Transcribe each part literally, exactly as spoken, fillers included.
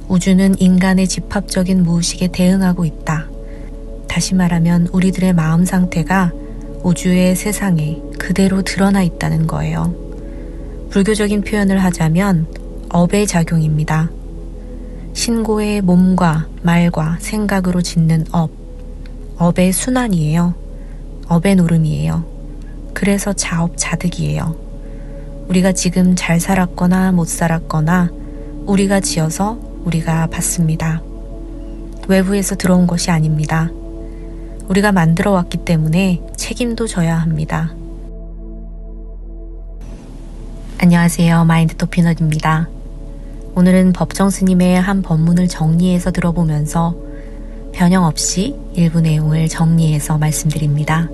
우주는 인간의 집합적인 무의식에 대응하고 있다. 다시 말하면 우리들의 마음 상태가 우주의 세상에 그대로 드러나 있다는 거예요. 불교적인 표현을 하자면 업의 작용입니다. 신고의 몸과 말과 생각으로 짓는 업, 업의 순환이에요. 업의 노름이에요. 그래서 자업자득이에요. 우리가 지금 잘 살았거나 못 살았거나 우리가 지어서 우리가 받습니다. 외부에서 들어온 것이 아닙니다. 우리가 만들어 왔기 때문에 책임도 져야 합니다. 안녕하세요. 마인드 또 피넛입니다. 오늘은 법정 스님의 한 법문을 정리해서 들어보면서 변형 없이 일부 내용을 정리해서 말씀드립니다.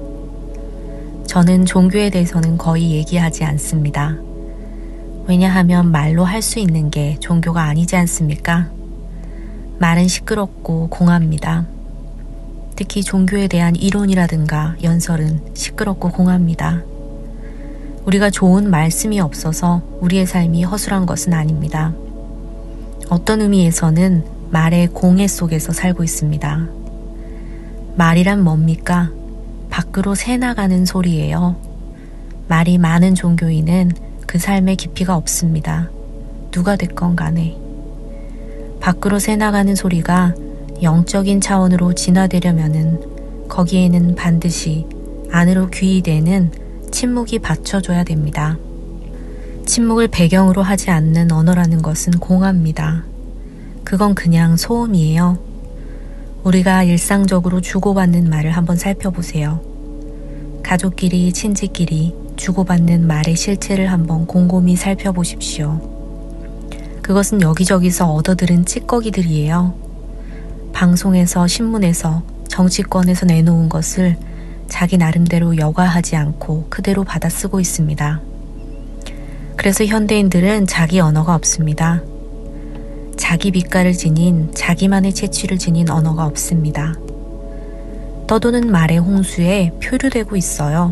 저는 종교에 대해서는 거의 얘기하지 않습니다. 왜냐하면 말로 할 수 있는 게 종교가 아니지 않습니까? 말은 시끄럽고 공합니다. 특히 종교에 대한 이론이라든가 연설은 시끄럽고 공합니다. 우리가 좋은 말씀이 없어서 우리의 삶이 허술한 것은 아닙니다. 어떤 의미에서는 말의 공해 속에서 살고 있습니다. 말이란 뭡니까? 밖으로 새나가는 소리예요. 말이 많은 종교인은 그 삶의 깊이가 없습니다. 누가 됐건 간에. 밖으로 새나가는 소리가 영적인 차원으로 진화되려면은 거기에는 반드시 안으로 귀의되는 침묵이 받쳐줘야 됩니다. 침묵을 배경으로 하지 않는 언어라는 것은 공합니다. 그건 그냥 소음이에요. 우리가 일상적으로 주고받는 말을 한번 살펴보세요. 가족끼리, 친지끼리 주고받는 말의 실체를 한번 곰곰이 살펴보십시오. 그것은 여기저기서 얻어들은 찌꺼기들이에요. 방송에서, 신문에서, 정치권에서 내놓은 것을 자기 나름대로 여과하지 않고 그대로 받아 쓰고 있습니다. 그래서 현대인들은 자기 언어가 없습니다. 자기 빛깔을 지닌, 자기만의 채취를 지닌 언어가 없습니다. 떠도는 말의 홍수에 표류되고 있어요.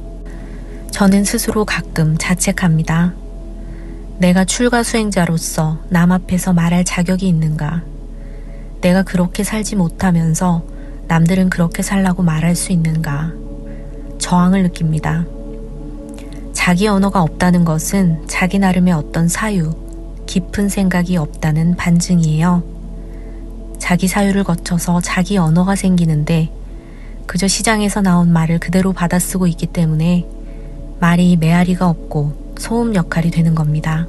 저는 스스로 가끔 자책합니다. 내가 출가 수행자로서 남 앞에서 말할 자격이 있는가? 내가 그렇게 살지 못하면서 남들은 그렇게 살라고 말할 수 있는가? 저항을 느낍니다. 자기 언어가 없다는 것은 자기 나름의 어떤 사유, 깊은 생각이 없다는 반증이에요. 자기 사유를 거쳐서 자기 언어가 생기는데 그저 시장에서 나온 말을 그대로 받아쓰고 있기 때문에 말이 메아리가 없고 소음 역할이 되는 겁니다.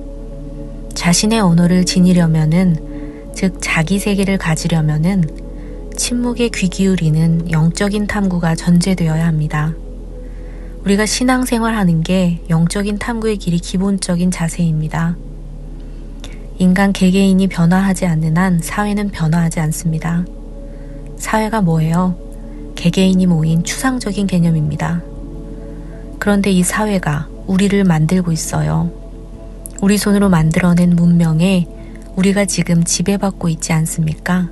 자신의 언어를 지니려면은, 즉 자기 세계를 가지려면은 침묵에 귀 기울이는 영적인 탐구가 전제되어야 합니다. 우리가 신앙생활하는 게 영적인 탐구의 길이 기본적인 자세입니다. 인간 개개인이 변화하지 않는 한 사회는 변화하지 않습니다. 사회가 뭐예요? 개개인이 모인 추상적인 개념입니다. 그런데 이 사회가 우리를 만들고 있어요. 우리 손으로 만들어낸 문명에 우리가 지금 지배받고 있지 않습니까?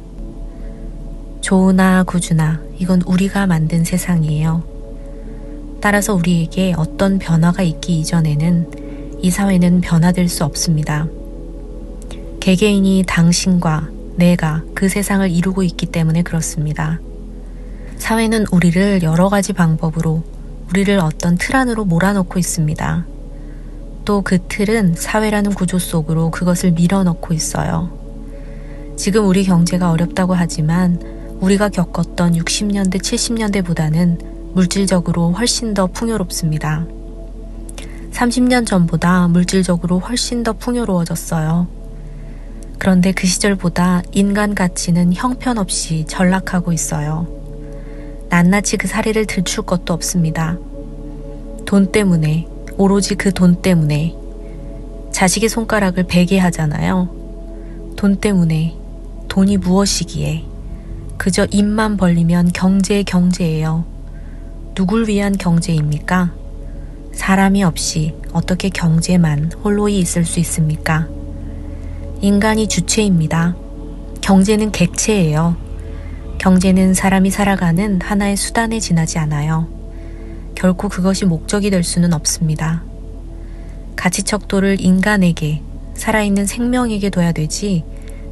좋으나 구주나 이건 우리가 만든 세상이에요. 따라서 우리에게 어떤 변화가 있기 이전에는 이 사회는 변화될 수 없습니다. 개개인이 당신과 내가 그 세상을 이루고 있기 때문에 그렇습니다. 사회는 우리를 여러 가지 방법으로 우리를 어떤 틀 안으로 몰아넣고 있습니다. 또 그 틀은 사회라는 구조 속으로 그것을 밀어넣고 있어요. 지금 우리 경제가 어렵다고 하지만 우리가 겪었던 육십 년대, 칠십 년대보다는 물질적으로 훨씬 더 풍요롭습니다. 삼십 년 전보다 물질적으로 훨씬 더 풍요로워졌어요. 그런데 그 시절보다 인간 가치는 형편없이 전락하고 있어요. 낱낱이 그 사례를 들출 것도 없습니다. 돈 때문에, 오로지 그 돈 때문에 자식의 손가락을 베게 하잖아요. 돈 때문에, 돈이 무엇이기에. 그저 입만 벌리면 경제의 경제예요. 누굴 위한 경제입니까? 사람이 없이 어떻게 경제만 홀로이 있을 수 있습니까? 인간이 주체입니다. 경제는 객체예요. 경제는 사람이 살아가는 하나의 수단에 지나지 않아요. 결코 그것이 목적이 될 수는 없습니다. 가치척도를 인간에게, 살아있는 생명에게 둬야 되지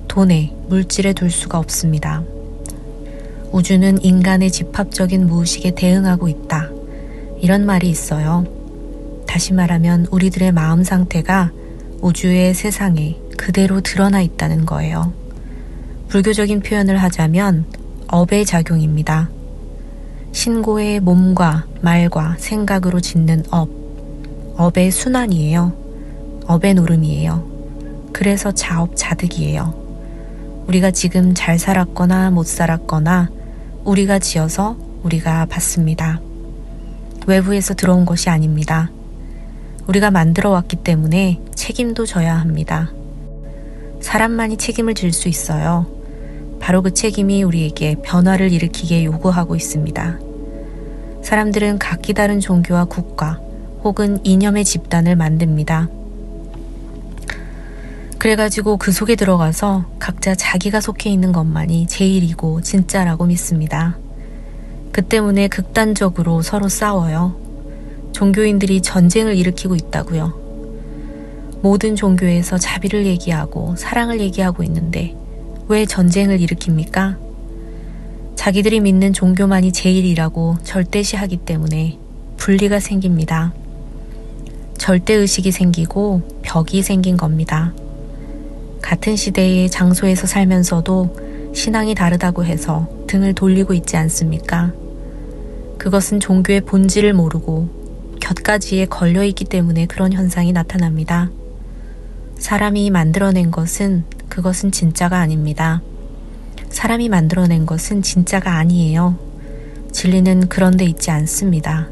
돈에, 물질에 둘 수가 없습니다. 우주는 인간의 집합적인 무의식에 대응하고 있다. 이런 말이 있어요. 다시 말하면 우리들의 마음 상태가 우주의 세상에 그대로 드러나 있다는 거예요. 불교적인 표현을 하자면 업의 작용입니다. 신고의 몸과 말과 생각으로 짓는 업, 업의 순환이에요. 업의 노름이에요. 그래서 자업자득이에요. 우리가 지금 잘 살았거나 못 살았거나 우리가 지어서 우리가 받습니다. 외부에서 들어온 것이 아닙니다. 우리가 만들어 왔기 때문에 책임도 져야 합니다. 사람만이 책임을 질 수 있어요. 바로 그 책임이 우리에게 변화를 일으키게 요구하고 있습니다. 사람들은 각기 다른 종교와 국가 혹은 이념의 집단을 만듭니다. 그래가지고 그 속에 들어가서 각자 자기가 속해 있는 것만이 제일이고 진짜라고 믿습니다. 그 때문에 극단적으로 서로 싸워요. 종교인들이 전쟁을 일으키고 있다고요. 모든 종교에서 자비를 얘기하고 사랑을 얘기하고 있는데 왜 전쟁을 일으킵니까? 자기들이 믿는 종교만이 제일이라고 절대시하기 때문에 분리가 생깁니다. 절대의식이 생기고 벽이 생긴 겁니다. 같은 시대의 장소에서 살면서도 신앙이 다르다고 해서 등을 돌리고 있지 않습니까? 그것은 종교의 본질을 모르고 곁가지에 걸려있기 때문에 그런 현상이 나타납니다. 사람이 만들어낸 것은 그것은 진짜가 아닙니다. 사람이 만들어낸 것은 진짜가 아니에요. 진리는 그런 데 있지 않습니다.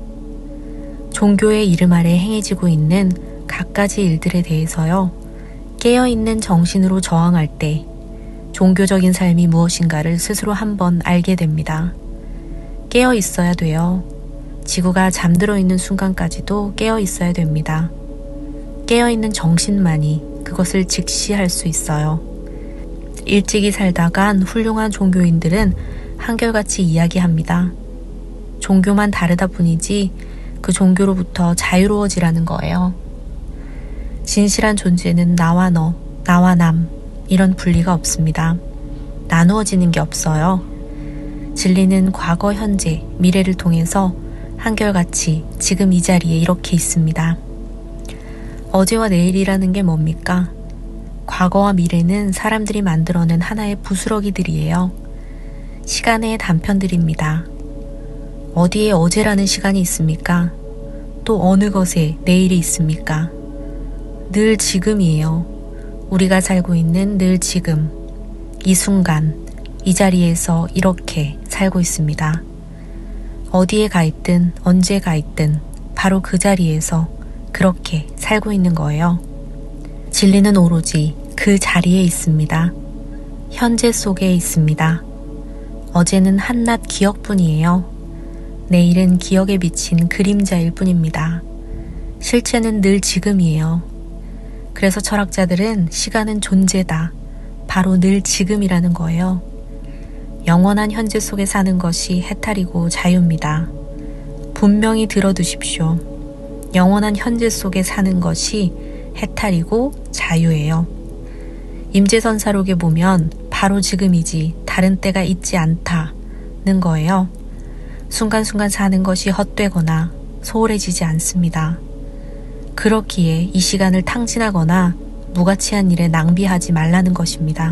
종교의 이름 아래 행해지고 있는 갖가지 일들에 대해서요. 깨어있는 정신으로 저항할 때 종교적인 삶이 무엇인가를 스스로 한번 알게 됩니다. 깨어 있어야 돼요. 지구가 잠들어 있는 순간까지도 깨어 있어야 됩니다. 깨어 있는 정신만이 그것을 직시할 수 있어요. 일찍이 살다간 훌륭한 종교인들은 한결같이 이야기합니다. 종교만 다르다 뿐이지 그 종교로부터 자유로워지라는 거예요. 진실한 존재는 나와 너, 나와 남 이런 분리가 없습니다. 나누어지는 게 없어요. 진리는 과거, 현재, 미래를 통해서 한결같이 지금 이 자리에 이렇게 있습니다. 어제와 내일이라는 게 뭡니까? 과거와 미래는 사람들이 만들어낸 하나의 부스러기들이에요. 시간의 단편들입니다. 어디에 어제라는 시간이 있습니까? 또 어느 것에 내일이 있습니까? 늘 지금이에요. 우리가 살고 있는 늘 지금, 이 순간, 이 자리에서 이렇게 살고 있습니다. 어디에 가 있든 언제 가 있든 바로 그 자리에서 그렇게 살고 있는 거예요. 진리는 오로지 그 자리에 있습니다. 현재 속에 있습니다. 어제는 한낱 기억뿐이에요. 내일은 기억에 비친 그림자일 뿐입니다. 실체는 늘 지금이에요. 그래서 철학자들은 시간은 존재다. 바로 늘 지금이라는 거예요. 영원한 현재 속에 사는 것이 해탈이고 자유입니다. 분명히 들어두십시오. 영원한 현재 속에 사는 것이 해탈이고 자유예요. 임재선사록에 보면 바로 지금이지 다른 때가 있지 않다는 거예요. 순간순간 사는 것이 헛되거나 소홀해지지 않습니다. 그렇기에 이 시간을 탕진하거나 무가치한 일에 낭비하지 말라는 것입니다.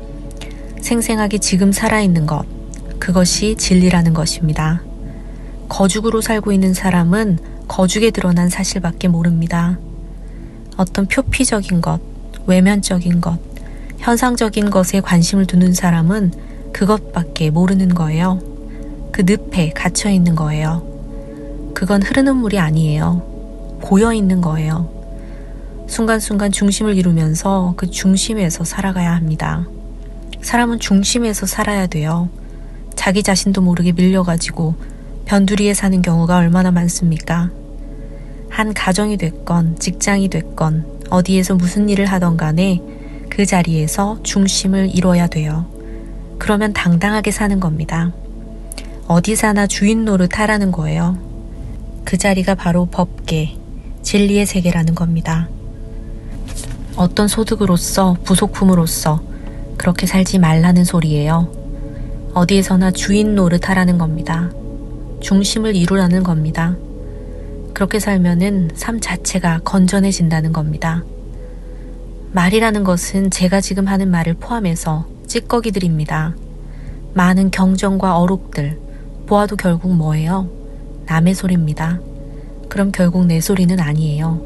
생생하게 지금 살아있는 것, 그것이 진리라는 것입니다. 거죽으로 살고 있는 사람은 거죽에 드러난 사실밖에 모릅니다. 어떤 표피적인 것, 외면적인 것, 현상적인 것에 관심을 두는 사람은 그것밖에 모르는 거예요. 그 늪에 갇혀 있는 거예요. 그건 흐르는 물이 아니에요. 고여 있는 거예요. 순간순간 중심을 이루면서 그 중심에서 살아가야 합니다. 사람은 중심에서 살아야 돼요. 자기 자신도 모르게 밀려가지고 변두리에 사는 경우가 얼마나 많습니까? 한 가정이 됐건 직장이 됐건 어디에서 무슨 일을 하던 간에 그 자리에서 중심을 이뤄야 돼요. 그러면 당당하게 사는 겁니다. 어디 사나 주인 노릇 하라는 거예요. 그 자리가 바로 법계, 진리의 세계라는 겁니다. 어떤 소득으로서, 부속품으로서 그렇게 살지 말라는 소리예요. 어디에서나 주인 노릇하라는 겁니다. 중심을 이루라는 겁니다. 그렇게 살면은 삶 자체가 건전해진다는 겁니다. 말이라는 것은 제가 지금 하는 말을 포함해서 찌꺼기들입니다. 많은 경전과 어록들, 보아도 결국 뭐예요? 남의 소리입니다. 그럼 결국 내 소리는 아니에요.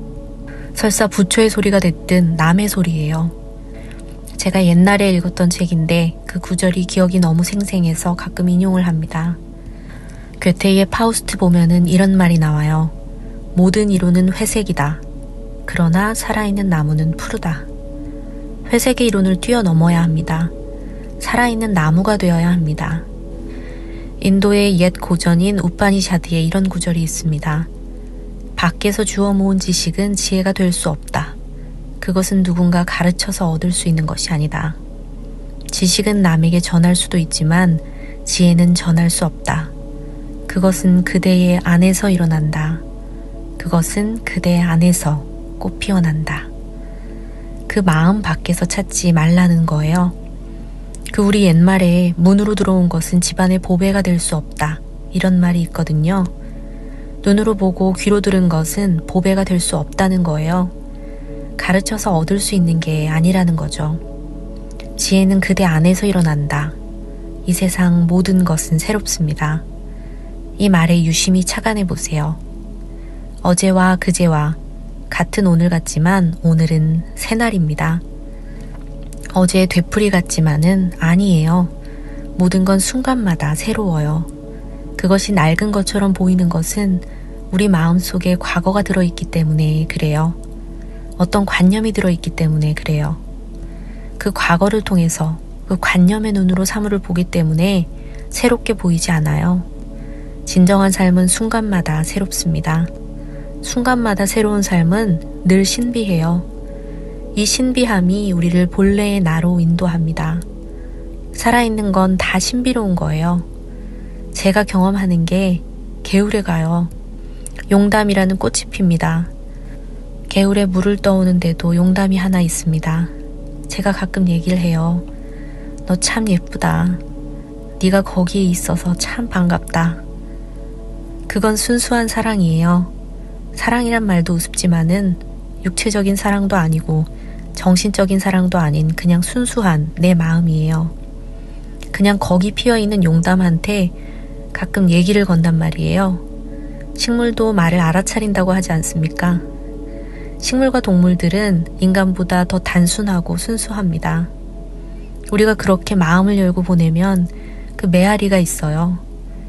설사 부처의 소리가 됐든 남의 소리예요. 제가 옛날에 읽었던 책인데 그 구절이 기억이 너무 생생해서 가끔 인용을 합니다. 괴테의 파우스트 보면은 이런 말이 나와요. 모든 이론은 회색이다. 그러나 살아있는 나무는 푸르다. 회색의 이론을 뛰어넘어야 합니다. 살아있는 나무가 되어야 합니다. 인도의 옛 고전인 우파니샤드에 이런 구절이 있습니다. 밖에서 주워 모은 지식은 지혜가 될 수 없다. 그것은 누군가 가르쳐서 얻을 수 있는 것이 아니다. 지식은 남에게 전할 수도 있지만 지혜는 전할 수 없다. 그것은 그대의 안에서 일어난다. 그것은 그대 안에서 꽃 피어난다. 그 마음 밖에서 찾지 말라는 거예요. 그 우리 옛말에 문으로 들어온 것은 집안의 보배가 될 수 없다. 이런 말이 있거든요. 눈으로 보고 귀로 들은 것은 보배가 될 수 없다는 거예요. 가르쳐서 얻을 수 있는 게 아니라는 거죠. 지혜는 그대 안에서 일어난다. 이 세상 모든 것은 새롭습니다. 이 말에 유심히 착안해 보세요. 어제와 그제와 같은 오늘 같지만 오늘은 새날입니다. 어제의 되풀이 같지만은 아니에요. 모든 건 순간마다 새로워요. 그것이 낡은 것처럼 보이는 것은 우리 마음속에 과거가 들어있기 때문에 그래요. 어떤 관념이 들어있기 때문에 그래요. 그 과거를 통해서 그 관념의 눈으로 사물을 보기 때문에 새롭게 보이지 않아요. 진정한 삶은 순간마다 새롭습니다. 순간마다 새로운 삶은 늘 신비해요. 이 신비함이 우리를 본래의 나로 인도합니다. 살아있는 건 다 신비로운 거예요. 제가 경험하는 게 개울에 가요. 용담이라는 꽃이 핍니다. 개울에 물을 떠오는데도 용담이 하나 있습니다. 제가 가끔 얘기를 해요. 너 참 예쁘다. 네가 거기에 있어서 참 반갑다. 그건 순수한 사랑이에요. 사랑이란 말도 우습지만은 육체적인 사랑도 아니고 정신적인 사랑도 아닌 그냥 순수한 내 마음이에요. 그냥 거기 피어있는 용담한테 가끔 얘기를 건단 말이에요. 식물도 말을 알아차린다고 하지 않습니까? 식물과 동물들은 인간보다 더 단순하고 순수합니다. 우리가 그렇게 마음을 열고 보내면 그 메아리가 있어요.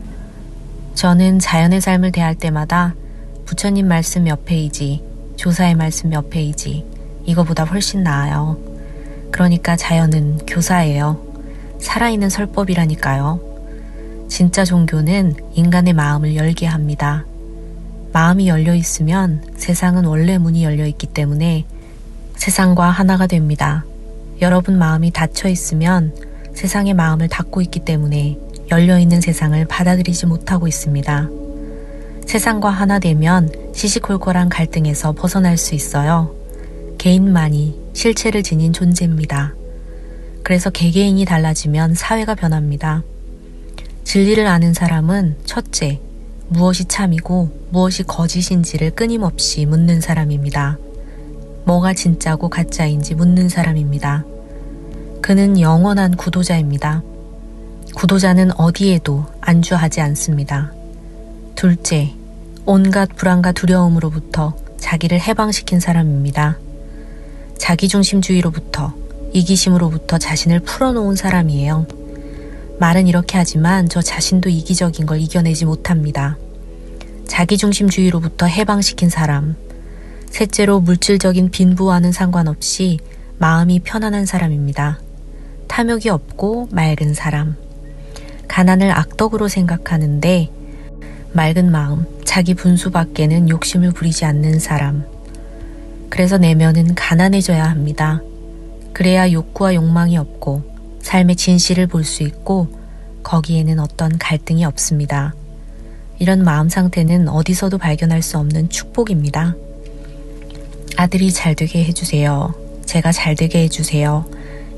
저는 자연의 삶을 대할 때마다 부처님 말씀 몇 페이지, 조사의 말씀 몇 페이지, 이거보다 훨씬 나아요. 그러니까 자연은 교사예요. 살아있는 설법이라니까요. 진짜 종교는 인간의 마음을 열게 합니다. 마음이 열려 있으면 세상은 원래 문이 열려 있기 때문에 세상과 하나가 됩니다. 여러분 마음이 닫혀 있으면 세상의 마음을 닫고 있기 때문에 열려있는 세상을 받아들이지 못하고 있습니다. 세상과 하나 되면 시시콜콜한 갈등에서 벗어날 수 있어요. 개인만이 실체를 지닌 존재입니다. 그래서 개개인이 달라지면 사회가 변합니다. 진리를 아는 사람은 첫째, 무엇이 참이고 무엇이 거짓인지를 끊임없이 묻는 사람입니다. 뭐가 진짜고 가짜인지 묻는 사람입니다. 그는 영원한 구도자입니다. 구도자는 어디에도 안주하지 않습니다. 둘째, 온갖 불안과 두려움으로부터 자기를 해방시킨 사람입니다. 자기중심주의로부터, 이기심으로부터 자신을 풀어놓은 사람이에요. 말은 이렇게 하지만 저 자신도 이기적인 걸 이겨내지 못합니다. 자기중심주의로부터 해방시킨 사람. 셋째로 물질적인 빈부와는 상관없이 마음이 편안한 사람입니다. 탐욕이 없고 맑은 사람. 가난을 악덕으로 생각하는데 맑은 마음, 자기 분수 밖에는 욕심을 부리지 않는 사람. 그래서 내면은 가난해져야 합니다. 그래야 욕구와 욕망이 없고 삶의 진실을 볼 수 있고 거기에는 어떤 갈등이 없습니다. 이런 마음 상태는 어디서도 발견할 수 없는 축복입니다. 아들이 잘 되게 해주세요. 제가 잘 되게 해주세요.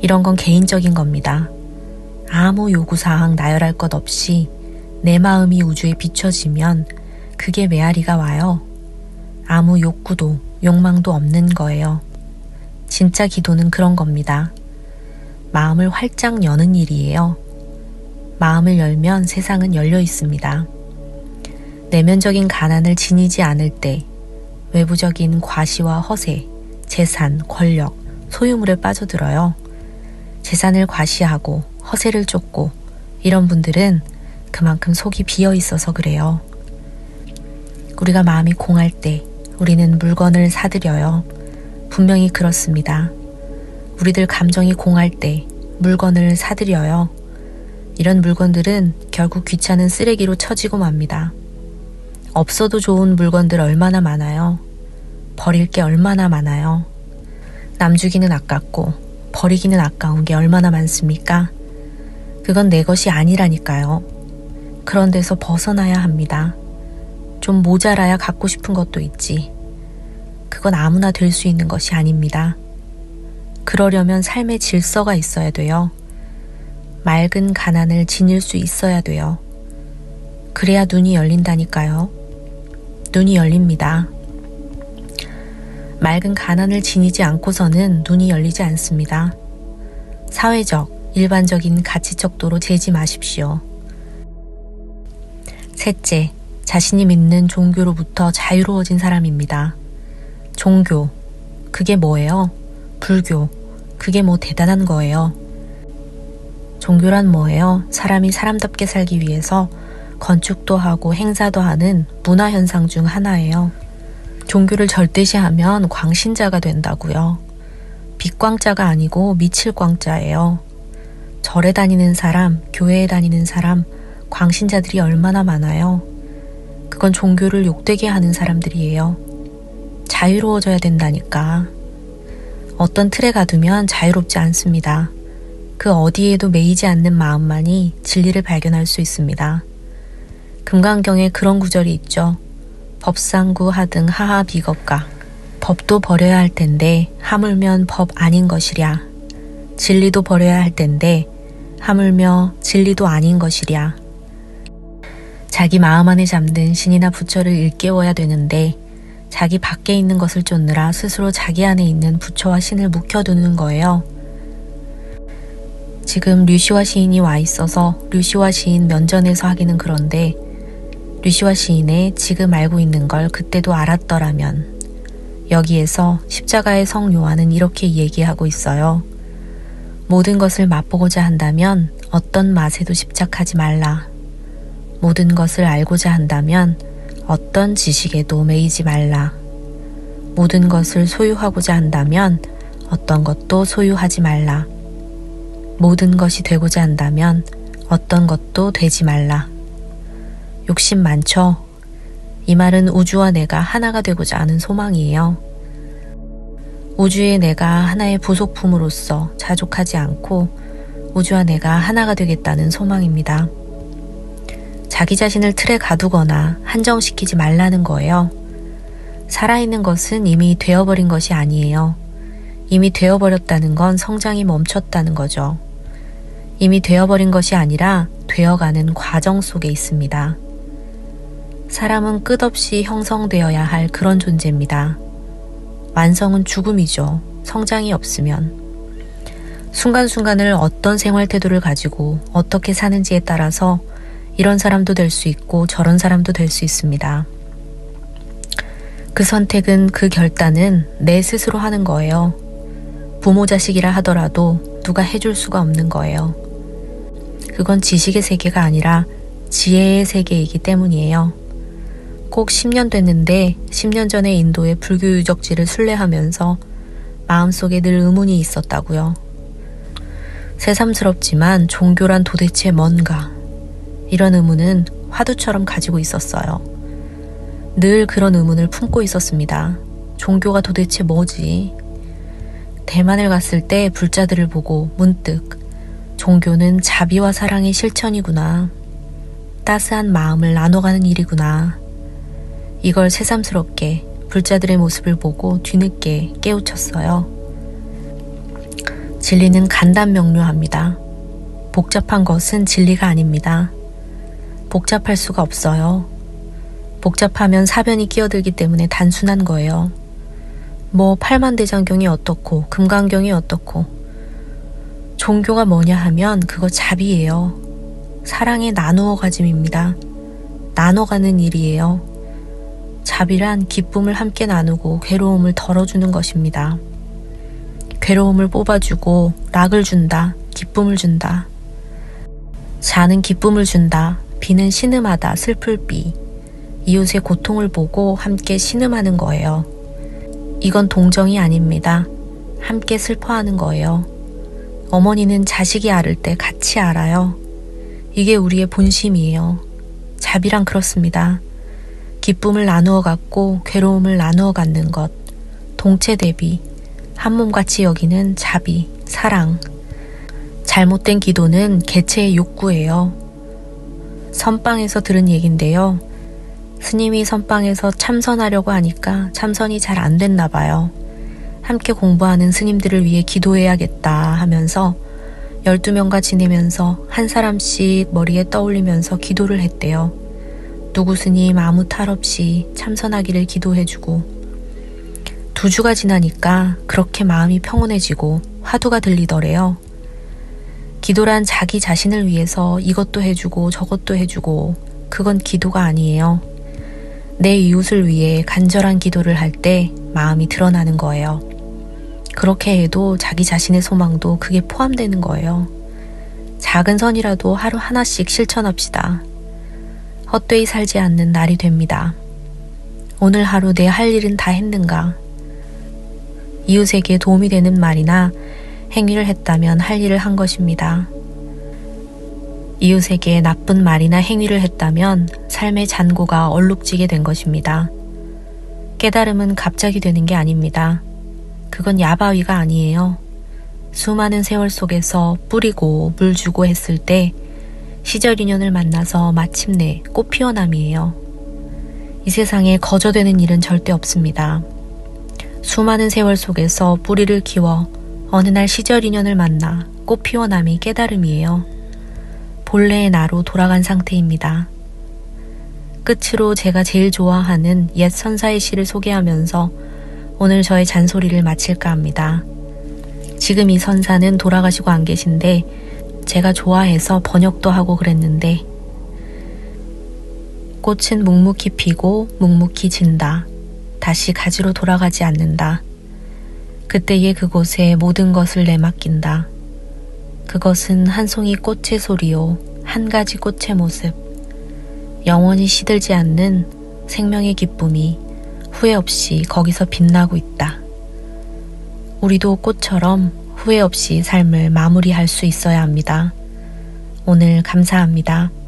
이런 건 개인적인 겁니다. 아무 요구사항 나열할 것 없이 내 마음이 우주에 비춰지면 그게 메아리가 와요. 아무 욕구도 욕망도 없는 거예요. 진짜 기도는 그런 겁니다. 마음을 활짝 여는 일이에요. 마음을 열면 세상은 열려 있습니다. 내면적인 가난을 지니지 않을 때 외부적인 과시와 허세, 재산, 권력, 소유물에 빠져들어요. 재산을 과시하고 허세를 쫓고 이런 분들은 그만큼 속이 비어 있어서 그래요. 우리가 마음이 공할 때 우리는 물건을 사들여요. 분명히 그렇습니다. 우리들 감정이 공할 때 물건을 사들여요. 이런 물건들은 결국 귀찮은 쓰레기로 처지고 맙니다. 없어도 좋은 물건들 얼마나 많아요. 버릴 게 얼마나 많아요. 남 주기는 아깝고 버리기는 아까운 게 얼마나 많습니까? 그건 내 것이 아니라니까요. 그런 데서 벗어나야 합니다. 좀 모자라야 갖고 싶은 것도 있지. 그건 아무나 될 수 있는 것이 아닙니다. 그러려면 삶의 질서가 있어야 돼요. 맑은 가난을 지닐 수 있어야 돼요. 그래야 눈이 열린다니까요. 눈이 열립니다. 맑은 가난을 지니지 않고서는 눈이 열리지 않습니다. 사회적, 일반적인 가치척도로 재지 마십시오. 셋째, 자신이 믿는 종교로부터 자유로워진 사람입니다. 종교, 그게 뭐예요? 불교, 그게 뭐 대단한 거예요? 종교란 뭐예요? 사람이 사람답게 살기 위해서 건축도 하고 행사도 하는 문화현상 중 하나예요. 종교를 절대시하면 광신자가 된다고요. 빛광자가 아니고 미칠광자예요. 절에 다니는 사람, 교회에 다니는 사람, 광신자들이 얼마나 많아요. 그건 종교를 욕되게 하는 사람들이에요. 자유로워져야 된다니까. 어떤 틀에 가두면 자유롭지 않습니다. 그 어디에도 매이지 않는 마음만이 진리를 발견할 수 있습니다. 금강경에 그런 구절이 있죠. 법상구 하등 하하 비겁가. 법도 버려야 할 텐데 하물며 법 아닌 것이랴. 진리도 버려야 할 텐데 하물며 진리도 아닌 것이랴. 자기 마음 안에 잠든 신이나 부처를 일깨워야 되는데 자기 밖에 있는 것을 쫓느라 스스로 자기 안에 있는 부처와 신을 묵혀두는 거예요. 지금 류시화 시인이 와 있어서 류시화 시인 면전에서 하기는 그런데 류시화 시인의 지금 알고 있는 걸 그때도 알았더라면 여기에서 십자가의 성 요한은 이렇게 얘기하고 있어요. 모든 것을 맛보고자 한다면 어떤 맛에도 집착하지 말라. 모든 것을 알고자 한다면 어떤 지식에도 매이지 말라. 모든 것을 소유하고자 한다면 어떤 것도 소유하지 말라. 모든 것이 되고자 한다면 어떤 것도 되지 말라. 욕심 많죠? 이 말은 우주와 내가 하나가 되고자 하는 소망이에요. 우주의 내가 하나의 부속품으로서 자족하지 않고 우주와 내가 하나가 되겠다는 소망입니다. 자기 자신을 틀에 가두거나 한정시키지 말라는 거예요. 살아있는 것은 이미 되어버린 것이 아니에요. 이미 되어버렸다는 건 성장이 멈췄다는 거죠. 이미 되어버린 것이 아니라 되어가는 과정 속에 있습니다. 사람은 끝없이 형성되어야 할 그런 존재입니다. 완성은 죽음이죠. 성장이 없으면. 순간순간을 어떤 생활 태도를 가지고 어떻게 사는지에 따라서 이런 사람도 될 수 있고 저런 사람도 될 수 있습니다. 그 선택은, 그 결단은 내 스스로 하는 거예요. 부모 자식이라 하더라도 누가 해줄 수가 없는 거예요. 그건 지식의 세계가 아니라 지혜의 세계이기 때문이에요. 꼭 십 년 됐는데 십 년 전에 인도의 불교 유적지를 순례하면서 마음속에 늘 의문이 있었다고요. 새삼스럽지만 종교란 도대체 뭔가? 이런 의문은 화두처럼 가지고 있었어요. 늘 그런 의문을 품고 있었습니다. 종교가 도대체 뭐지? 대만을 갔을 때 불자들을 보고 문득 종교는 자비와 사랑의 실천이구나. 따스한 마음을 나눠가는 일이구나. 이걸 새삼스럽게 불자들의 모습을 보고 뒤늦게 깨우쳤어요. 진리는 간단명료합니다. 복잡한 것은 진리가 아닙니다. 복잡할 수가 없어요. 복잡하면 사변이 끼어들기 때문에 단순한 거예요. 뭐 팔만대장경이 어떻고 금강경이 어떻고. 종교가 뭐냐 하면 그거 자비예요. 사랑의 나누어 가짐입니다. 나눠가는 일이에요. 자비란 기쁨을 함께 나누고 괴로움을 덜어주는 것입니다. 괴로움을 뽑아주고 락을 준다, 기쁨을 준다. 자는 기쁨을 준다, 비는 신음하다, 슬플 비. 이웃의 고통을 보고 함께 신음하는 거예요. 이건 동정이 아닙니다. 함께 슬퍼하는 거예요. 어머니는 자식이 앓을 때 같이 알아요. 이게 우리의 본심이에요. 자비란 그렇습니다. 기쁨을 나누어 갖고 괴로움을 나누어 갖는 것. 동체 대비, 한 몸같이 여기는 자비, 사랑. 잘못된 기도는 개체의 욕구예요. 선방에서 들은 얘긴데요. 스님이 선방에서 참선하려고 하니까 참선이 잘 안 됐나 봐요. 함께 공부하는 스님들을 위해 기도해야겠다 하면서 열두 명과 지내면서 한 사람씩 머리에 떠올리면서 기도를 했대요. 누구 스님 아무 탈 없이 참선하기를 기도해주고. 두 주가 지나니까 그렇게 마음이 평온해지고 화두가 들리더래요. 기도란 자기 자신을 위해서 이것도 해주고 저것도 해주고 그건 기도가 아니에요. 내 이웃을 위해 간절한 기도를 할 때 마음이 드러나는 거예요. 그렇게 해도 자기 자신의 소망도 그게 포함되는 거예요. 작은 선이라도 하루 하나씩 실천합시다. 헛되이 살지 않는 날이 됩니다. 오늘 하루 내 할 일은 다 했는가? 이웃에게 도움이 되는 말이나 행위를 했다면 할 일을 한 것입니다. 이웃에게 나쁜 말이나 행위를 했다면 삶의 잔고가 얼룩지게 된 것입니다. 깨달음은 갑자기 되는 게 아닙니다. 그건 야바위가 아니에요. 수많은 세월 속에서 뿌리고 물 주고 했을 때 시절 인연을 만나서 마침내 꽃 피어남이에요. 이 세상에 거저되는 일은 절대 없습니다. 수많은 세월 속에서 뿌리를 키워 어느 날 시절 인연을 만나 꽃 피어남이 깨달음이에요. 본래의 나로 돌아간 상태입니다. 끝으로 제가 제일 좋아하는 옛 선사의 시를 소개하면서 오늘 저의 잔소리를 마칠까 합니다. 지금 이 선사는 돌아가시고 안 계신데 제가 좋아해서 번역도 하고 그랬는데 꽃은 묵묵히 피고 묵묵히 진다. 다시 가지로 돌아가지 않는다. 그때의 그곳에 모든 것을 내맡긴다. 그것은 한 송이 꽃의 소리요, 한 가지 꽃의 모습. 영원히 시들지 않는 생명의 기쁨이 후회 없이 거기서 빛나고 있다. 우리도 꽃처럼 후회 없이 삶을 마무리할 수 있어야 합니다. 오늘 감사합니다.